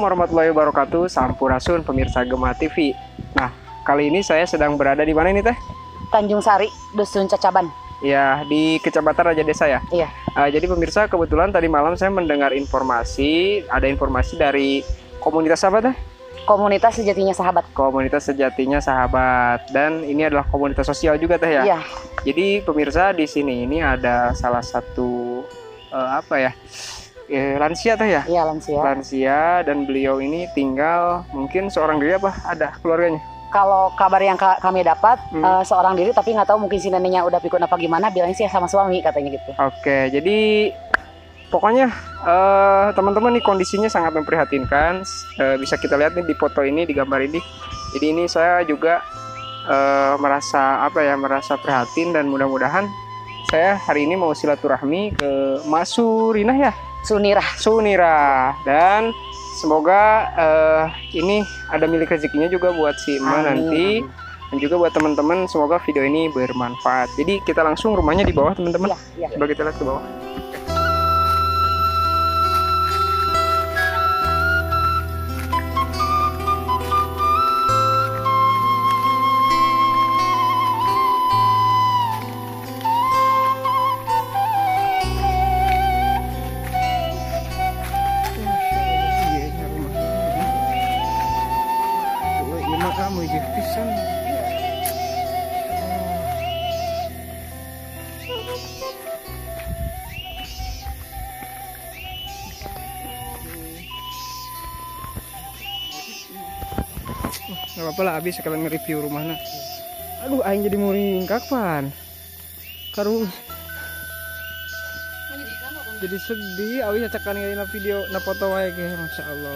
warahmatullahi wabarakatuh, Sampurasun pemirsa Gema TV. Nah, kali ini saya sedang berada di mana ini Teh? Tanjung Sari, Dusun Cacaban. Ya, di Kecamatan Raja Desa ya? Iya. Jadi pemirsa, kebetulan tadi malam saya mendengar informasi, ada informasi dari komunitas apa Teh? Komunitas Sejatinya Sahabat. Komunitas Sejatinya Sahabat. Dan ini adalah komunitas sosial juga Teh ya? Iya. Jadi pemirsa, di sini ini ada salah satu lansia Teh ya? Iya, lansia. Lansia, dan beliau ini tinggal mungkin seorang diri apa ada keluarganya? Kalau kabar yang kami dapat seorang diri, tapi nggak tahu mungkin si neneknya udah pikun apa gimana, bilangnya sih sama suami katanya gitu. Oke, jadi pokoknya teman-teman nih kondisinya sangat memprihatinkan. Bisa kita lihat nih di foto ini, di gambar ini. Jadi ini saya juga merasa prihatin, dan mudah-mudahan saya hari ini mau silaturahmi ke Mas Surinah ya? Sunirah, dan semoga ini ada milik rezekinya juga buat si Emak nanti, dan juga buat teman-teman, semoga video ini bermanfaat. Jadi kita langsung rumahnya di bawah teman-teman. Iya. Coba kita lihat ke bawah. Gak apa-apa lah, habis sekalian nge-review rumahnya. Aduh, aing jadi muringkak pan. Karung jadi sedih, awi cacakan ngeliat video na foto wae ge, Masya Allah.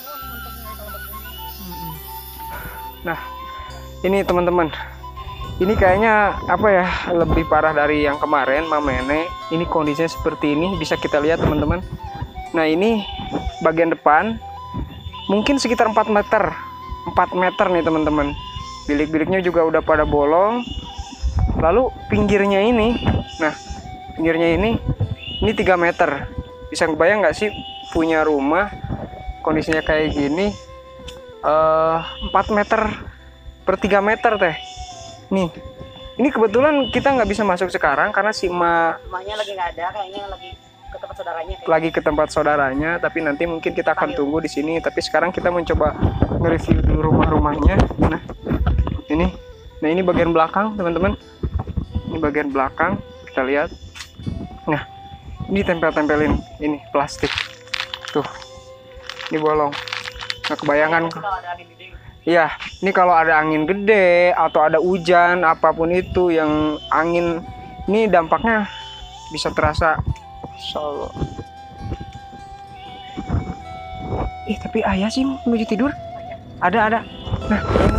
Nah, ini teman-teman, ini kayaknya lebih parah dari yang kemarin, Mamene. Ini kondisinya seperti ini, bisa kita lihat teman-teman. Nah, ini bagian depan mungkin sekitar 4 meter nih teman-teman. Bilik-biliknya juga udah pada bolong. Lalu pinggirnya ini, pinggirnya ini 3 meter. Bisa kebayang nggak sih punya rumah kondisinya kayak gini, 4 meter per 3 meter Teh. Nih, ini kebetulan kita nggak bisa masuk sekarang karena si emaknya lagi nggak ada, kayaknya lagi ke tempat saudaranya. Lagi ke tempat saudaranya, tapi nanti mungkin kita akan tunggu di sini. Tapi sekarang kita mencoba nge-review dulu rumahnya. Nah, ini bagian belakang teman-teman. Ini bagian belakang, kita lihat. Nah, ini tempel-tempelin ini plastik. Tuh, ini bolong. Nah, kebayangan. Iya, ini kalau ada angin gede atau ada hujan apapun itu yang angin, ini dampaknya bisa terasa. Insyaallah. Tapi ayah sih menuju tidur. Ada. Nah,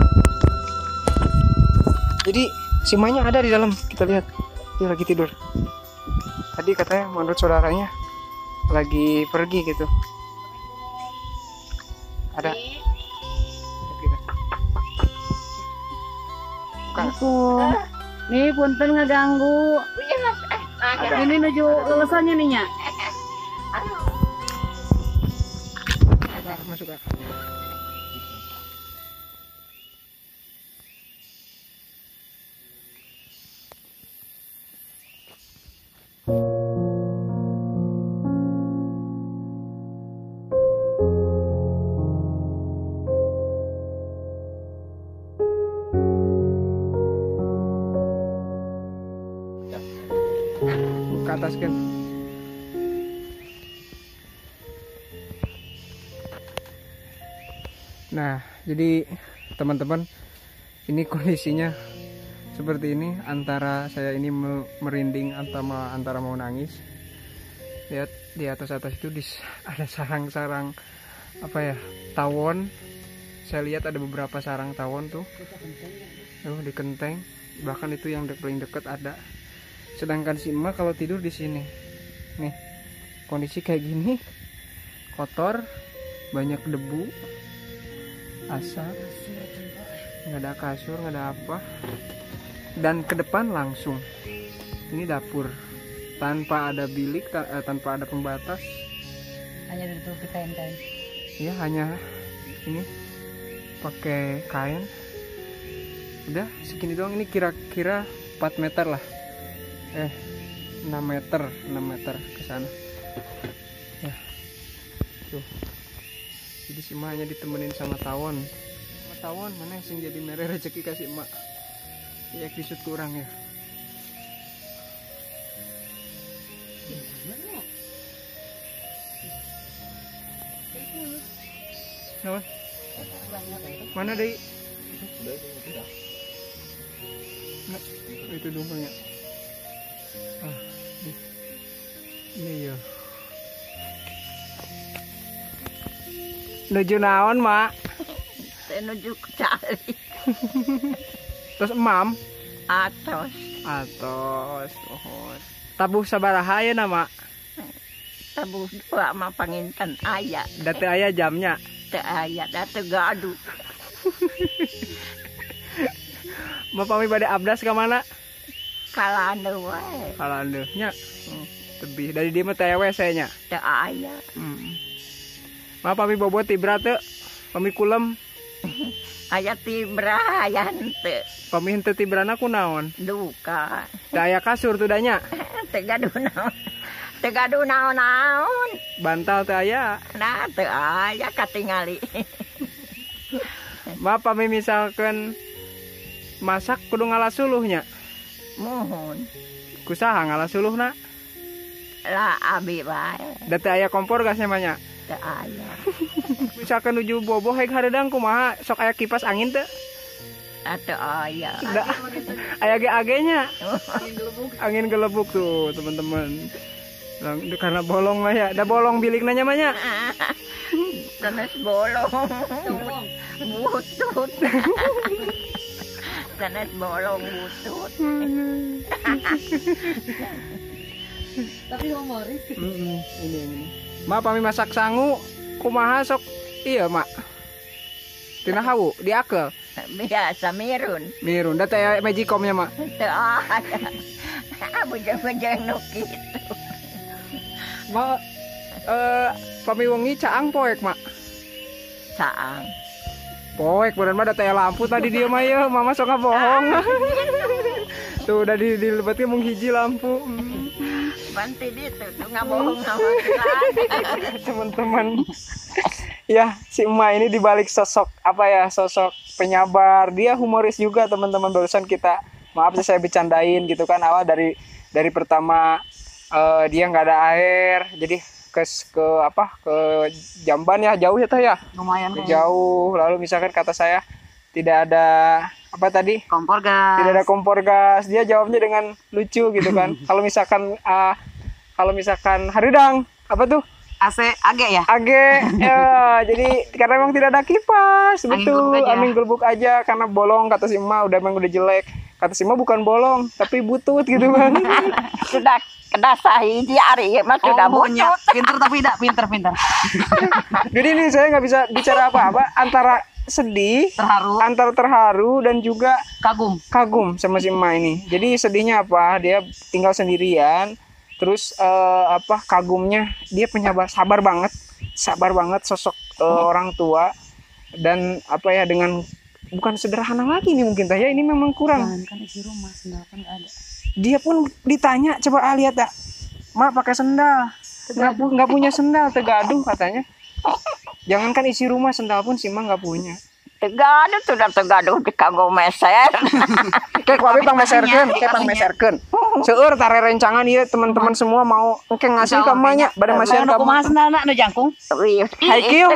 jadi si Manya ada di dalam. Kita lihat, dia lagi tidur. Tadi katanya menurut saudaranya lagi pergi gitu. Ada. Nih punten ngeganggu. Ini menuju lulusannya nih nya. Masuk Kak. Ke atas kan. Nah, jadi teman-teman, ini kondisinya seperti ini. Antara saya ini merinding antara mau nangis. Lihat di atas itu ada sarang-sarang tawon. Saya lihat ada beberapa sarang tawon tuh. Di genteng. Bahkan itu yang paling dekat ada. Sedangkan si emak kalau tidur di sini. Nih, kondisi kayak gini, kotor, banyak debu, asap, nggak ada kasur, nggak ada apa. Dan ke depan langsung, ini dapur, tanpa ada bilik, tanpa ada pembatas. Hanya ditutupi kain-kain. Ya hanya ini pakai kain. Udah segini doang, ini kira-kira 4 meter lah. 6 meter ke sana. Ya. Tuh. Jadi si emaknya ditemenin sama tawon. Tawon mana sing jadi mere rezeki kasih emak. Ya kisut kurang ya. Nawan? Mana deh? Nah, itu dumpelnya. Iya iya. Nuju naon, Mak? Menuju cari Terus emam? atos. Atos. Tabuh sabaraha ya nama? Tabuh dua mah panginten aya. Datu aya jamnya. Teu aya datu gaduh. Mapami bade abdas ke mana? Kalanu wae. Kalande nya. Tebih dari dia mah teh WC nya. Teu aya. Mapami bobot tibra teu? Pami kulem. Aya tibra aya henteu. Pami henteu tibrana kunaon? Duka. Da aya kasur teu danya. Teu gaduh naon. Teu gaduh naon-naon. Bantal teu aya. Nah teu aya katingali. Mapami misalkan masak kudu ngalah suluhnya. Mohon. Kusaha ngalah suluhna? Lah abi wae. Da teu aya kompor gasnya banyak. Teu aya. Misalkan nuju boboh hek hareudang kumaha sok aya kipas angin teu? Teu aya. Da aya age-agenya. Angin gelebuk tuh, teman-teman. Karena bolong lah ya. Da bolong bilik nanya manya. Sanes bolong. Butut. Sanes bolong butut. Tapi humoris. Ini. Mak pami masak sangu kumaha sok iya mak. Tina hawu diakel. Biasa mirun. Da teh magicomnya mak. Teu aya. Bujang-bujang nu kitu. Mak pami wengi caang poek mak. Saang. Poek beneran mah da teh lampu tadi dia mah ya, mama sok ngabohong. Tuh udah dilebetin mung hiji lampu. Banti ditu tuh ngabohong sama Teman-teman. Ya, si emak ini dibalik sosok sosok penyabar, dia humoris juga teman-teman. Barusan kita, maaf saya bercandain gitu kan, awal dari pertama dia nggak ada air, jadi ke Jamban ya, jauh ya teh ya. Lumayan Jauh. Lalu misalkan kata saya tidak ada kompor gas. Tidak ada kompor gas. Dia jawabnya dengan lucu gitu kan. Kalau misalkan haridang apa tuh? Age ya? Age ya, jadi karena memang tidak ada kipas, betul. Angin gelbuk aja karena bolong kata si emak, udah jelek. Kata si emak bukan bolong, tapi butut gitu kan. Sudah kedasahi diari mah sudah butut. Pinter tapi tidak pinter. Jadi ini saya nggak bisa bicara apa-apa antara sedih, terharu dan juga kagum sama si emak ini. Jadi sedihnya apa? Dia tinggal sendirian. Terus kagumnya dia sabar banget sosok orang tua, dan dengan bukan sederhana lagi nih mungkin ya, ini memang kurang. Kan isi rumah sendal kan nggak ada. Dia pun ditanya, coba lihat ya, mak pakai sendal, nggak punya sendal, tegaduh katanya. Jangankan isi rumah, sendal pun si mak nggak punya. Tegaduh sudah tegaduh di kagum meser. Kayak wae pangmeserkeun. Seueur tare rencangan ieu teman-teman semua mau engke ngasih ka emaknya bade masiehan ka kumaha sendalna nu jangkung. Haikil.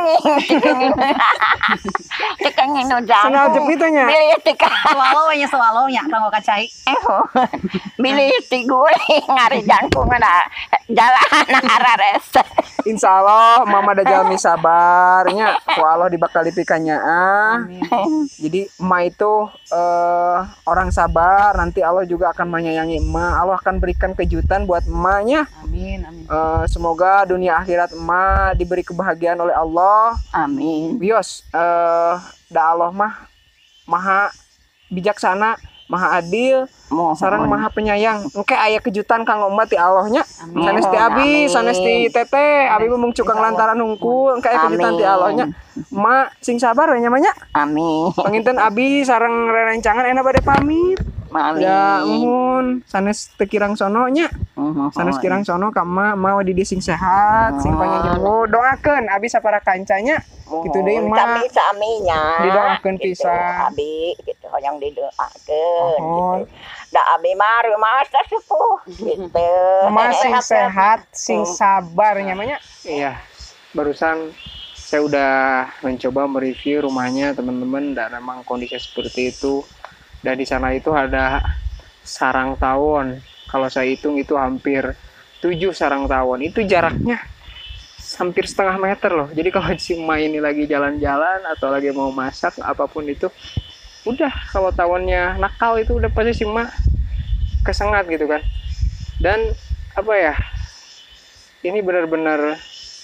Tekeng nu jangkung. Sendal jepit nya. Milih tika. Swallow nya kanggo kacai. Milih ti gue ngari jangkung ada jalan arares. Insyaallah mama da jalmi sabarnya ku Allah dibakal dipikanya. Jadi emak itu orang sabar, nanti Allah juga akan menyayangi emak. Allah akan berikan kejutan buat emaknya. Amin. Semoga dunia akhirat emak diberi kebahagiaan oleh Allah. Amin. Bios da Allah mah maha bijaksana, maha adil, sareng maha penyayang. Engke aya kejutan kanggo emak ti Allahnya. Sanes ti abi, sanes ti teteh, abi mung cukang lantaran hungkul, engke aya kejutan ti Allahnya. Mak sing sabar we nya nya. Amin. Panginten abi sareng rerencangan ena bade pamit. Amin. Ya nuhun, sanes teu kirang sono nya. Sanes kirang sono ka emak, emak di sing sehat, sing panjang umur. Doakeun abi sapara kancanya. Gitu deh emak. Sami-saminya. Didoakeun pisan. Abi gitu yang didoakeun. Gitu. Da abi mah rumah sepuh gitu. Emak sing sehat, sing sabar namanya. Iya. Barusan saya udah mencoba mereview rumahnya teman-teman dan memang kondisi seperti itu. Dan di sana itu ada sarang tawon. Kalau saya hitung itu hampir 7 sarang tawon. Itu jaraknya hampir setengah meter loh. Jadi kalau si Ma ini lagi jalan-jalan atau lagi mau masak apapun itu, udah kalau tawonnya nakal itu udah pasti si Ma kesengat gitu kan. Dan apa ya, ini benar-benar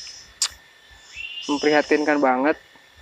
memprihatinkan banget.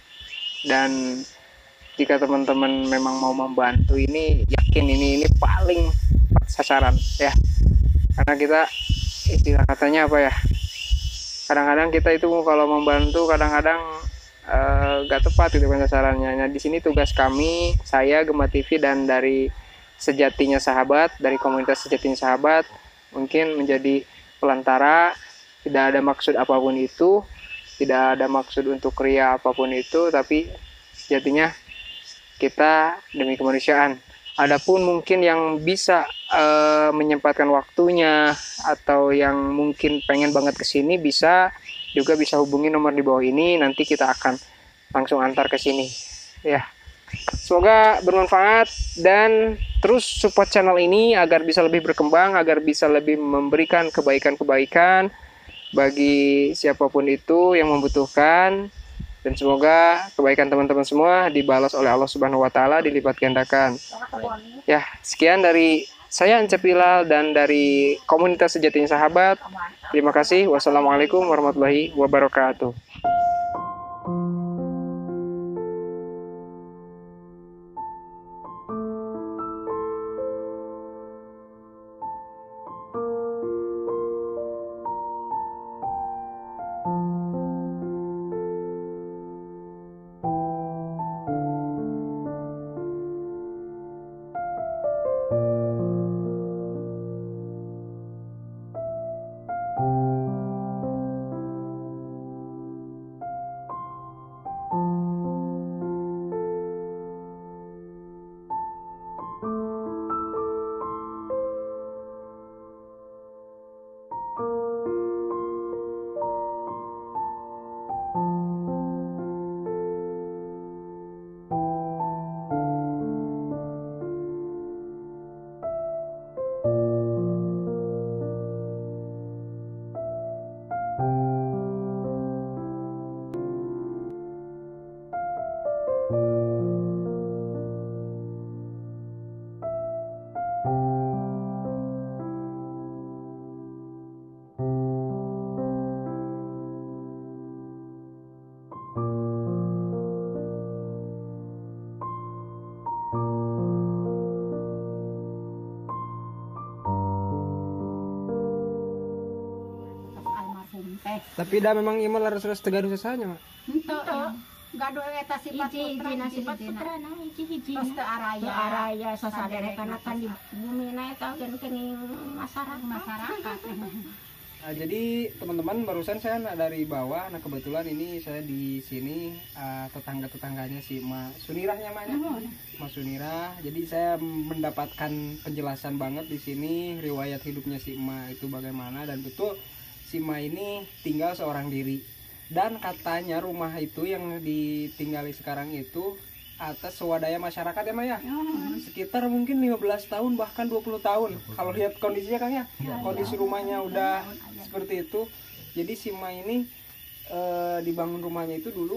Dan jika teman-teman memang mau membantu ini, yakin ini paling sasaran ya. Karena kita istilah katanya apa ya, kadang-kadang kita itu kalau membantu kadang-kadang gak tepat gitu kan sasarannya. Nah di sini tugas kami, saya Gema TV dan dari Sejatinya Sahabat, dari komunitas Sejatinya Sahabat, mungkin menjadi pelantara. Tidak ada maksud apapun itu, tidak ada maksud untuk ria apapun itu, tapi sejatinya kita demi kemanusiaan. Adapun mungkin yang bisa menyempatkan waktunya atau yang mungkin pengen banget kesini bisa hubungi nomor di bawah ini, nanti kita akan langsung antar ke sini ya. Semoga bermanfaat dan terus support channel ini agar bisa lebih berkembang, agar bisa lebih memberikan kebaikan-kebaikan bagi siapapun itu yang membutuhkan. Dan semoga kebaikan teman-teman semua dibalas oleh Allah Subhanahu wa taala, dilipat gandakan. Ya, sekian dari saya Encep Hilal dan dari komunitas Sejatinya Sahabat. Terima kasih. Wassalamualaikum warahmatullahi wabarakatuh. Tapi dah memang imal harus tegaduh sesanya, Mak. Heeh. Gaduh eta sifat putra na hiji-hiji. Terus teu araya sasaderekan kan di bumi na eta gen kenging masyarakat. Nah, jadi teman-teman barusan saya dari bawah, nah kebetulan ini saya di sini tetangga-tetangganya si Ma Sunirahnya Maknya. Ma Sunirah. Jadi saya mendapatkan penjelasan banget di sini riwayat hidupnya si Ma itu bagaimana, dan betul si Ma ini tinggal seorang diri. Dan katanya rumah itu yang ditinggali sekarang itu atas swadaya masyarakat ya Maya. Sekitar mungkin 15 tahun bahkan 20 tahun. Kalau lihat kondisinya Kang ya. Kondisi rumahnya udah seperti itu. Jadi si Ma ini dibangun rumahnya itu dulu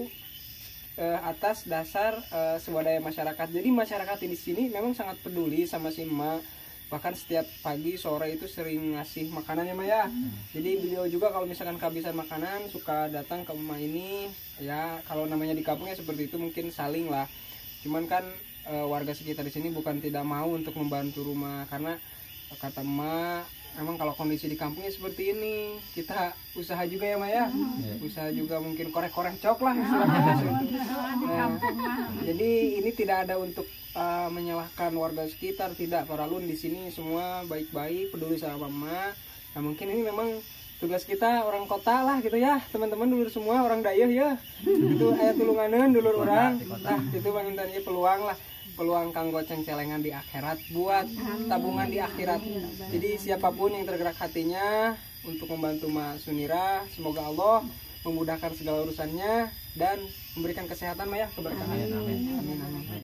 atas dasar swadaya masyarakat. Jadi masyarakat di sini memang sangat peduli sama si Ma. Bahkan setiap pagi sore itu sering ngasih makanannya Maya. Jadi beliau juga kalau misalkan kehabisan makanan suka datang ke rumah ini. Ya kalau namanya di kampungnya seperti itu mungkin saling lah. Cuman kan warga sekitar di sini bukan tidak mau untuk membantu rumah, karena kata emak memang kalau kondisi di kampungnya seperti ini, kita usaha juga ya Maya, usaha juga mungkin korek-korek cok lah istilahnya. Jadi ini tidak ada untuk menyalahkan warga sekitar, tidak. Para lun di sini semua baik-baik, peduli sama emak. Nah mungkin ini memang tugas kita orang kota lah gitu ya, teman-teman dulur semua orang dayeuh ya. Itu aya tulunganeun dulur orang. Nah, itu mangintanya peluang lah. Peluang kanggo cengcelengan di akhirat, buat tabungan di akhirat. Jadi siapapun yang tergerak hatinya untuk membantu Mak Sunira, semoga Allah memudahkan segala urusannya dan memberikan kesehatan Maya, keberkahan. Amin. Amin.